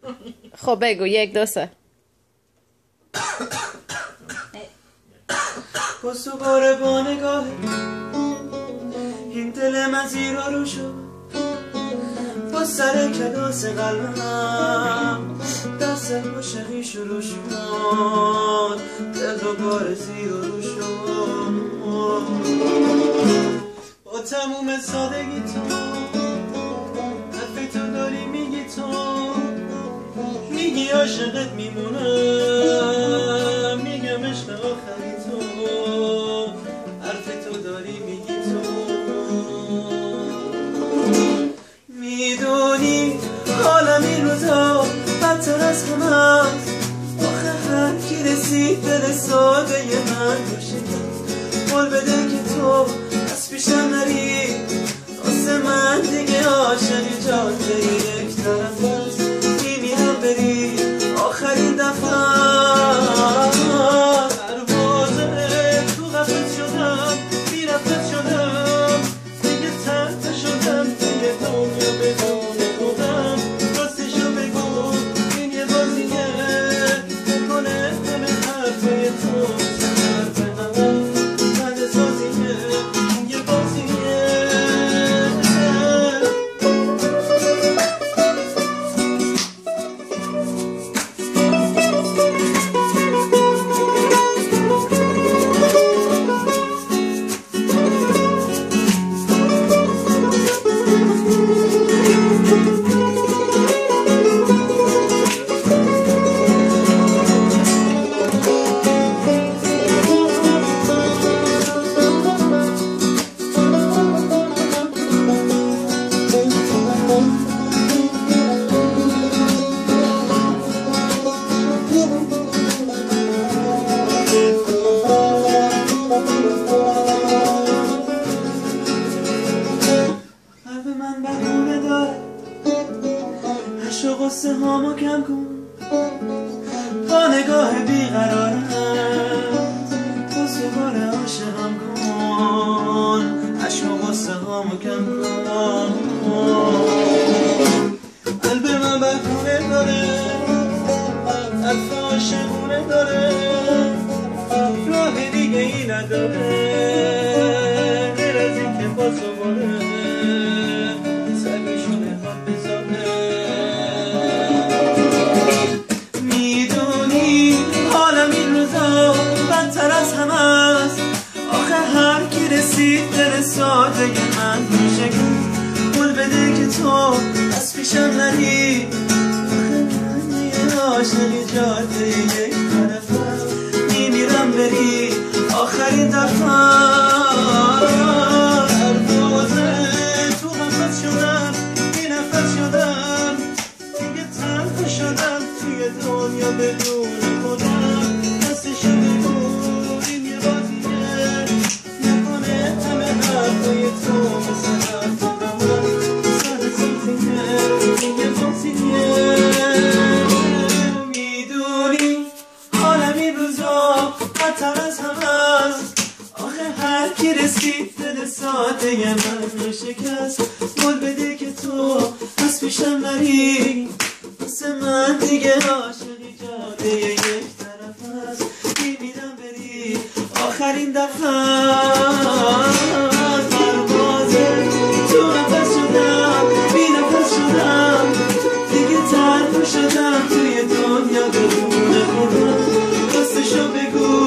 خب بگو 1 2 3. باز دوباره با نگاه این دل من زیر و رو شد، با سر کلاس قلبم درس عاشقی شروع شد، دل دوباره زیر و رو شد. با تموم سادگی تو حرف تو داری میگی، تو میگی عاشقت میمونم، میگم عشق آخری تو، حرف تو داری میگی تو. میدونی حالم این روزا بدتر از همه است، آخه هر کی رسید دل ساده من رو شکست. قول بده که تو از پیشم نری، واسه من دیگه عاشقی جاده یک طرف است، میمیرم بری آخرین دفعه. پروازه تو قفس شدم، بی نفس شدم، دیگه تنها شدم توی دنیا بدون خودم. راستشو بگو این یه بازیه، نکنه همه حرفای تو سر به هم بند سازیه، این یه بازیه. قلب من بهونه داره، عشق و غصه هامو کم کن، با نگاه بیقرارت باز دوباره عاشقم کن، عشق و غصه هامو کم کن. قلب من بهونه داره، حرف عاشقونه داره، راه دیگه ای نداره غیر از این که باز دوباره سرشونه خواد بذاره. میدونی حالم این روزا بدتر از همه است، آخه هر کی رسید دل ساده من میشه. قول بده که تو از پیشم نری، آخه من یه عاشقی جاده یک طرف است، میمیرم بری آخرین دفعه. تو قفس شدم، بی نفس شدم، دیگه تنها شدم توی دنیا بدون خودم. دستشو بگو این یه بازیه، نکنه همه حرفای تو مثل حرف من سر سازیه، این یه بازیه. میدونی حالم این روزا بدتر از همه است، آخه هر کی رسید دل ساده من رو شکست. قول بده که تو از پیشم نری، واسه من دیگه عاشقی جاده یک طرف است، میمیرم بری آخرین دفعه. پروازه تو نفس شدم، بی نفس شدم، دیگه تنها شدم توی دنیا بدون خودم. راستشو بگو